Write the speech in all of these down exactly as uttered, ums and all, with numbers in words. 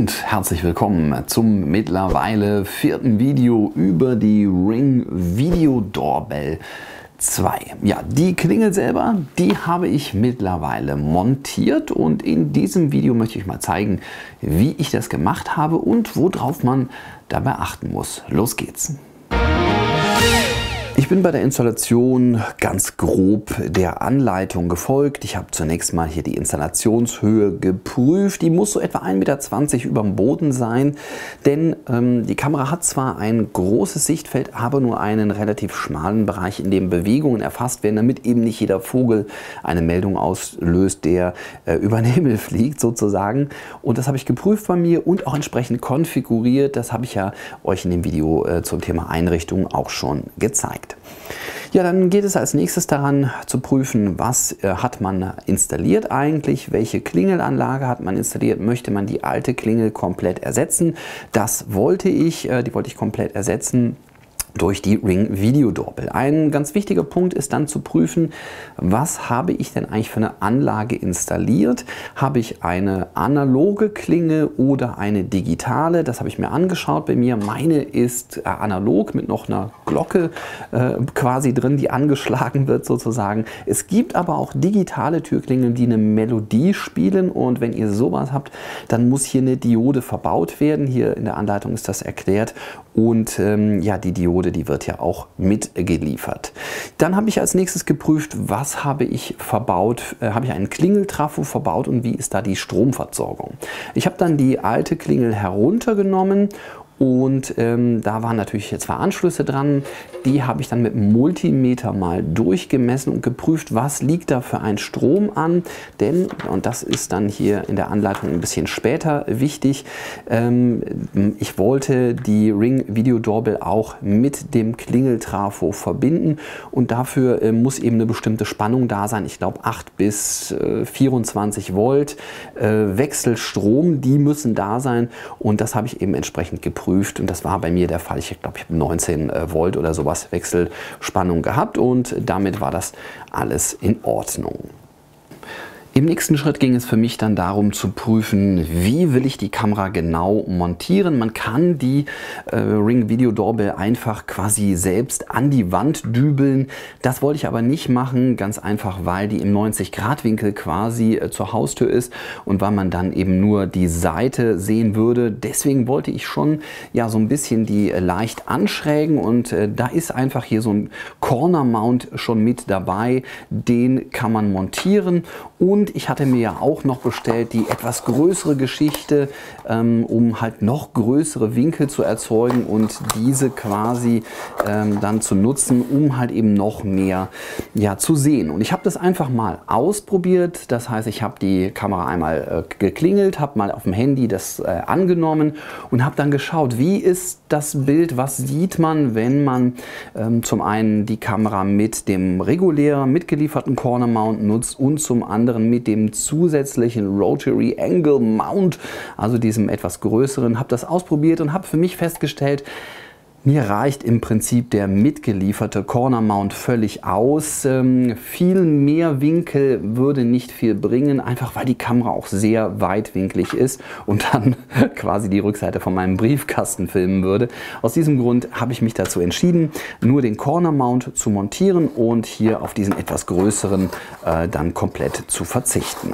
und herzlich willkommen zum mittlerweile vierten Video über die Ring Video Doorbell zwei. Ja, die Klingel selber, die habe ich mittlerweile montiert und in diesem Video möchte ich mal zeigen, wie ich das gemacht habe und worauf man dabei achten muss. Los geht's! Ich bin bei der Installation ganz grob der Anleitung gefolgt. Ich habe zunächst mal hier die Installationshöhe geprüft. Die muss so etwa ein Meter zwanzig über dem Boden sein, denn ähm, die Kamera hat zwar ein großes Sichtfeld, aber nur einen relativ schmalen Bereich, in dem Bewegungen erfasst werden, damit eben nicht jeder Vogel eine Meldung auslöst, der äh, über den Himmel fliegt sozusagen. Und das habe ich geprüft bei mir und auch entsprechend konfiguriert. Das habe ich ja euch in dem Video äh, zum Thema Einrichtung auch schon gezeigt. Ja, dann geht es als nächstes daran zu prüfen, was äh, hat man installiert eigentlich, welche Klingelanlage hat man installiert, möchte man die alte Klingel komplett ersetzen. Das wollte ich, äh, die wollte ich komplett ersetzen durch die Ring Video Doorbell. Ein ganz wichtiger Punkt ist dann zu prüfen, was habe ich denn eigentlich für eine Anlage installiert? Habe ich eine analoge Klingel oder eine digitale? Das habe ich mir angeschaut bei mir. Meine ist äh, analog mit noch einer Glocke äh, quasi drin, die angeschlagen wird sozusagen. Es gibt aber auch digitale Türklingeln, die eine Melodie spielen, und wenn ihr sowas habt, dann muss hier eine Diode verbaut werden. Hier in der Anleitung ist das erklärt, und ähm, ja, die Diode, die wird ja auch mitgeliefert. Dann habe ich als nächstes geprüft, was habe ich verbaut, äh, habe ich einen Klingeltrafo verbaut und wie ist da die Stromversorgung. Ich habe dann die alte Klingel heruntergenommen. Und ähm, da waren natürlich zwei Anschlüsse dran, die habe ich dann mit dem Multimeter mal durchgemessen und geprüft, was liegt da für ein Strom an. Denn, und das ist dann hier in der Anleitung ein bisschen später wichtig, ähm, ich wollte die Ring Video Doorbell auch mit dem Klingeltrafo verbinden, und dafür äh, muss eben eine bestimmte Spannung da sein. Ich glaube acht bis vierundzwanzig Volt äh, Wechselstrom, die müssen da sein, und das habe ich eben entsprechend geprüft. Und das war bei mir der Fall. Ich glaube, ich habe neunzehn Volt oder sowas Wechselspannung gehabt, und damit war das alles in Ordnung. Im nächsten Schritt ging es für mich dann darum zu prüfen, wie will ich die Kamera genau montieren. Man kann die äh, Ring Video Doorbell einfach quasi selbst an die Wand dübeln. Das wollte ich aber nicht machen, ganz einfach, weil die im neunzig Grad Winkel quasi äh, zur Haustür ist und weil man dann eben nur die Seite sehen würde. Deswegen wollte ich schon ja so ein bisschen die äh, leicht anschrägen, und äh, da ist einfach hier so ein Corner Mount schon mit dabei. Den kann man montieren. Und ich hatte mir ja auch noch bestellt die etwas größere Geschichte, ähm, um halt noch größere Winkel zu erzeugen und diese quasi ähm, dann zu nutzen, um halt eben noch mehr ja, zu sehen. Und ich habe das einfach mal ausprobiert. Das heißt, ich habe die Kamera einmal äh, geklingelt, habe mal auf dem Handy das äh, angenommen und habe dann geschaut, wie ist das Bild, was sieht man, wenn man ähm, zum einen die Kamera mit dem regulär mitgelieferten Corner Mount nutzt und zum anderen mit dem zusätzlichen Rotary Angle Mount, also diesem etwas größeren. Habe das ausprobiert und habe für mich festgestellt, mir reicht im Prinzip der mitgelieferte Corner Mount völlig aus. Ähm, viel mehr Winkel würde nicht viel bringen, einfach weil die Kamera auch sehr weitwinklig ist und dann quasi die Rückseite von meinem Briefkasten filmen würde. Aus diesem Grund habe ich mich dazu entschieden, nur den Corner Mount zu montieren und hier auf diesen etwas größeren äh, dann komplett zu verzichten.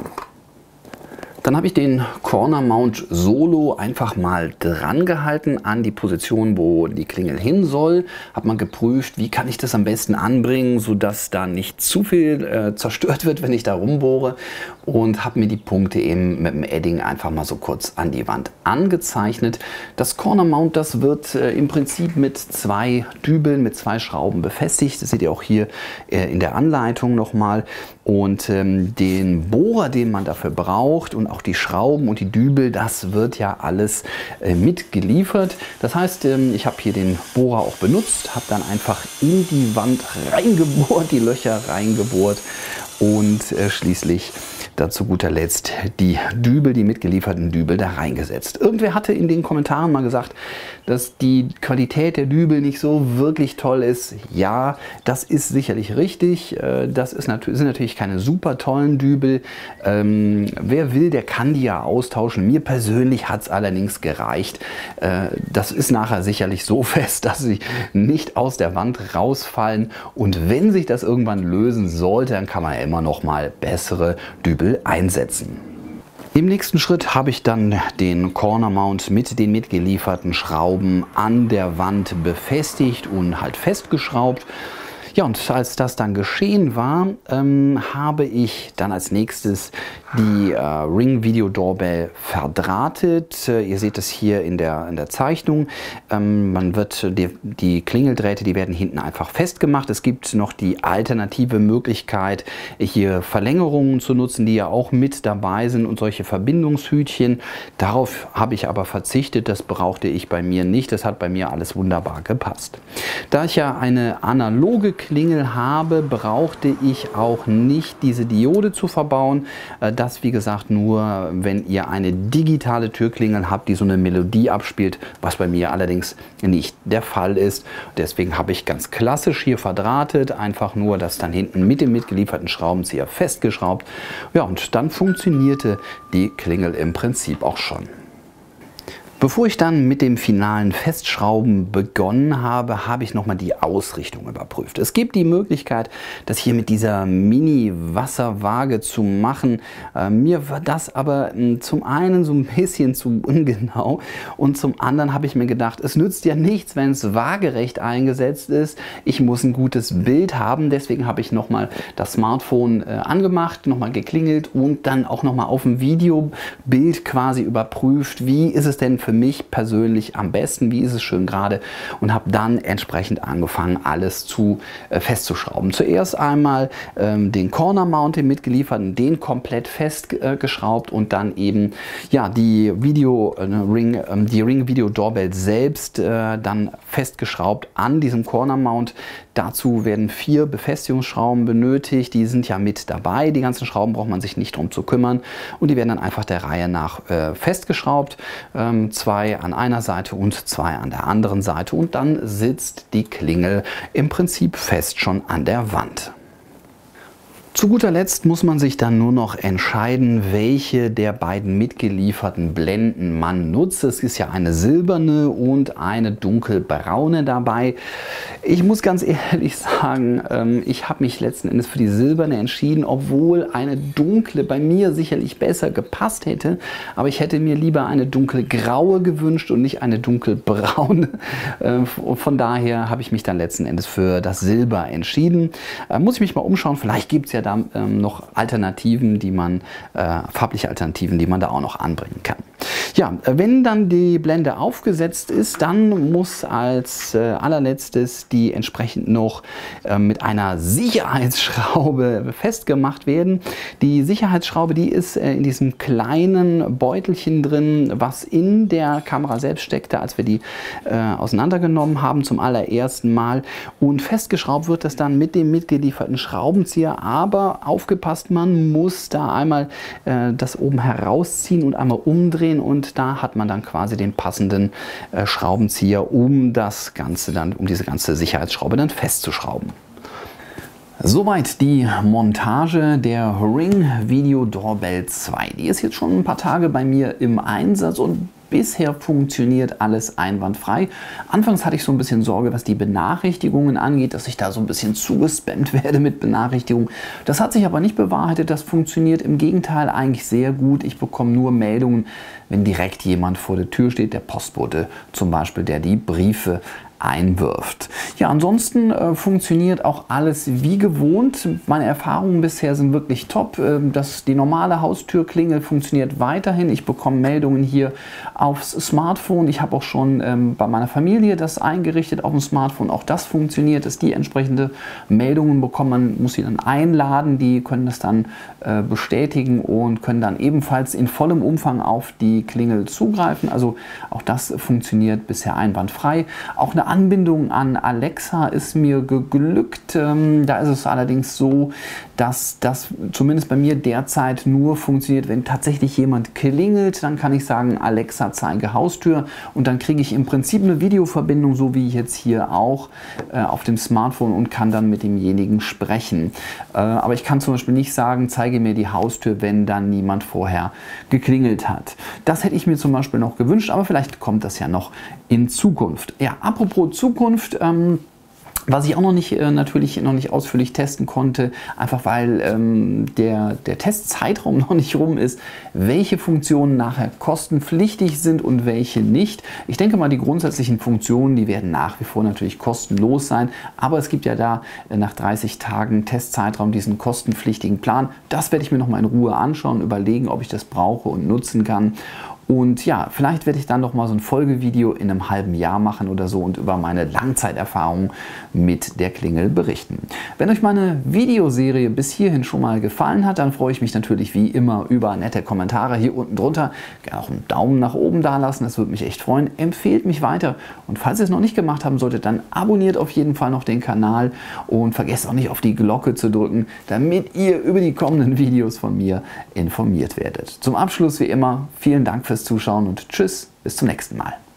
Dann habe ich den Corner Mount solo einfach mal dran gehalten an die Position, wo die Klingel hin soll. Habe mal geprüft, wie kann ich das am besten anbringen, sodass da nicht zu viel äh, zerstört wird, wenn ich da rumbohre. Und habe mir die Punkte eben mit dem Edding einfach mal so kurz an die Wand angezeichnet. Das Corner Mount, das wird äh, im Prinzip mit zwei Dübeln, mit zwei Schrauben befestigt. Das seht ihr auch hier äh, in der Anleitung nochmal. Und ähm, den Bohrer, den man dafür braucht, und auch die Schrauben und die Dübel, das wird ja alles äh, mitgeliefert. Das heißt, ähm, ich habe hier den Bohrer auch benutzt, habe dann einfach in die Wand reingebohrt, die Löcher reingebohrt, und äh, schließlich da zu guter Letzt die Dübel, die mitgelieferten Dübel da reingesetzt. Irgendwer hatte in den Kommentaren mal gesagt, dass die Qualität der Dübel nicht so wirklich toll ist. Ja, das ist sicherlich richtig. Das ist nat- sind natürlich keine super tollen Dübel. Ähm, wer will, der kann die ja austauschen. Mir persönlich hat es allerdings gereicht. Äh, das ist nachher sicherlich so fest, dass sie nicht aus der Wand rausfallen. Und wenn sich das irgendwann lösen sollte, dann kann man ja immer noch mal bessere Dübel einsetzen. Im nächsten Schritt habe ich dann den Corner Mount mit den mitgelieferten Schrauben an der Wand befestigt und halt festgeschraubt. Ja, und als das dann geschehen war, ähm, habe ich dann als nächstes die äh, Ring Video Doorbell verdrahtet. Äh, ihr seht es hier in der, in der Zeichnung. Ähm, man wird die, die Klingeldrähte, die werden hinten einfach festgemacht. Es gibt noch die alternative Möglichkeit, hier Verlängerungen zu nutzen, die ja auch mit dabei sind und solche Verbindungshütchen. Darauf habe ich aber verzichtet. Das brauchte ich bei mir nicht. Das hat bei mir alles wunderbar gepasst. Da ich ja eine analoge Klingel habe, brauchte ich auch nicht diese Diode zu verbauen. Das, wie gesagt, nur wenn ihr eine digitale Türklingel habt, die so eine Melodie abspielt, was bei mir allerdings nicht der Fall ist. Deswegen habe ich ganz klassisch hier verdrahtet, einfach nur das dann hinten mit dem mitgelieferten Schraubenzieher festgeschraubt. Ja, und dann funktionierte die Klingel im Prinzip auch schon. Bevor ich dann mit dem finalen Festschrauben begonnen habe, habe ich nochmal die Ausrichtung überprüft. Es gibt die Möglichkeit, das hier mit dieser Mini-Wasserwaage zu machen. Äh, mir war das aber äh, zum einen so ein bisschen zu ungenau und zum anderen habe ich mir gedacht, es nützt ja nichts, wenn es waagerecht eingesetzt ist. Ich muss ein gutes Bild haben, deswegen habe ich nochmal das Smartphone äh, angemacht, nochmal geklingelt und dann auch nochmal auf dem Videobild quasi überprüft, wie ist es denn für mich persönlich am besten, wie ist es schön gerade, und habe dann entsprechend angefangen, alles zu äh, festzuschrauben. Zuerst einmal ähm, den Corner Mount mitgelieferten, den komplett festgeschraubt äh, und dann eben ja die Video äh, Ring, äh, die Ring Video Doorbell selbst äh, dann festgeschraubt an diesem Corner Mount. Dazu werden vier Befestigungsschrauben benötigt, die sind ja mit dabei. Die ganzen Schrauben braucht man sich nicht drum zu kümmern und die werden dann einfach der Reihe nach äh, festgeschraubt. Ähm, zwei an einer Seite und zwei an der anderen Seite und dann sitzt die Klingel im Prinzip fest schon an der Wand. Zu guter Letzt muss man sich dann nur noch entscheiden, welche der beiden mitgelieferten Blenden man nutzt. Es ist ja eine silberne und eine dunkelbraune dabei. Ich muss ganz ehrlich sagen, ich habe mich letzten Endes für die silberne entschieden, obwohl eine dunkle bei mir sicherlich besser gepasst hätte. Aber ich hätte mir lieber eine dunkelgraue gewünscht und nicht eine dunkelbraune. Von daher habe ich mich dann letzten Endes für das Silber entschieden. Muss ich mich mal umschauen, vielleicht gibt es ja da ähm, noch Alternativen, die man, äh, farbliche Alternativen, die man da auch noch anbringen kann. Ja, wenn dann die Blende aufgesetzt ist, dann muss als äh, allerletztes die entsprechend noch äh, mit einer Sicherheitsschraube festgemacht werden. Die Sicherheitsschraube, die ist äh, in diesem kleinen Beutelchen drin, was in der Kamera selbst steckte, als wir die äh, auseinandergenommen haben zum allerersten Mal. Und festgeschraubt wird das dann mit dem mitgelieferten Schraubenzieher, aber aufgepasst, man muss da einmal äh, das oben herausziehen und einmal umdrehen und da hat man dann quasi den passenden äh, Schraubenzieher, um das Ganze dann, um diese ganze Sicherheitsschraube dann festzuschrauben. Soweit die Montage der Ring Video Doorbell zwei. Die ist jetzt schon ein paar Tage bei mir im Einsatz und bisher funktioniert alles einwandfrei. Anfangs hatte ich so ein bisschen Sorge, was die Benachrichtigungen angeht, dass ich da so ein bisschen zugespammt werde mit Benachrichtigungen. Das hat sich aber nicht bewahrheitet. Das funktioniert im Gegenteil eigentlich sehr gut. Ich bekomme nur Meldungen, wenn direkt jemand vor der Tür steht, der Postbote zum Beispiel, der die Briefe einwirft. Ja, ansonsten äh, funktioniert auch alles wie gewohnt. Meine Erfahrungen bisher sind wirklich top. Ähm, das, die normale Haustürklingel funktioniert weiterhin. Ich bekomme Meldungen hier aufs Smartphone. Ich habe auch schon ähm, bei meiner Familie das eingerichtet auf dem Smartphone. Auch das funktioniert, dass die entsprechende Meldungen bekommen. Man muss sie dann einladen. Die können das dann äh, bestätigen und können dann ebenfalls in vollem Umfang auf die Klingel zugreifen. Also auch das funktioniert bisher einwandfrei. Auch eine Anbindung an Alexa Alexa ist mir geglückt. Ähm, da ist es allerdings so, dass das zumindest bei mir derzeit nur funktioniert, wenn tatsächlich jemand klingelt. Dann kann ich sagen, Alexa, zeige Haustür, und dann kriege ich im Prinzip eine Videoverbindung, so wie jetzt hier auch äh, auf dem Smartphone, und kann dann mit demjenigen sprechen. Äh, aber ich kann zum Beispiel nicht sagen, zeige mir die Haustür, wenn dann niemand vorher geklingelt hat. Das hätte ich mir zum Beispiel noch gewünscht, aber vielleicht kommt das ja noch in Zukunft. Ja, apropos Zukunft, ähm, was ich auch noch nicht, äh, natürlich noch nicht ausführlich testen konnte, einfach weil ähm, der, der Testzeitraum noch nicht rum ist, welche Funktionen nachher kostenpflichtig sind und welche nicht. Ich denke mal, die grundsätzlichen Funktionen, die werden nach wie vor natürlich kostenlos sein, aber es gibt ja da äh, nach dreißig Tagen Testzeitraum diesen kostenpflichtigen Plan. Das werde ich mir noch mal in Ruhe anschauen, überlegen, ob ich das brauche und nutzen kann. Und ja, vielleicht werde ich dann noch mal so ein Folgevideo in einem halben Jahr machen oder so und über meine Langzeiterfahrung mit der Klingel berichten. Wenn euch meine Videoserie bis hierhin schon mal gefallen hat, dann freue ich mich natürlich wie immer über nette Kommentare hier unten drunter. Gerne auch einen Daumen nach oben da lassen, das würde mich echt freuen. Empfehlt mich weiter, und falls ihr es noch nicht gemacht haben solltet, dann abonniert auf jeden Fall noch den Kanal und vergesst auch nicht auf die Glocke zu drücken, damit ihr über die kommenden Videos von mir informiert werdet. Zum Abschluss wie immer, vielen Dank fürs Zuschauen und tschüss, bis zum nächsten Mal.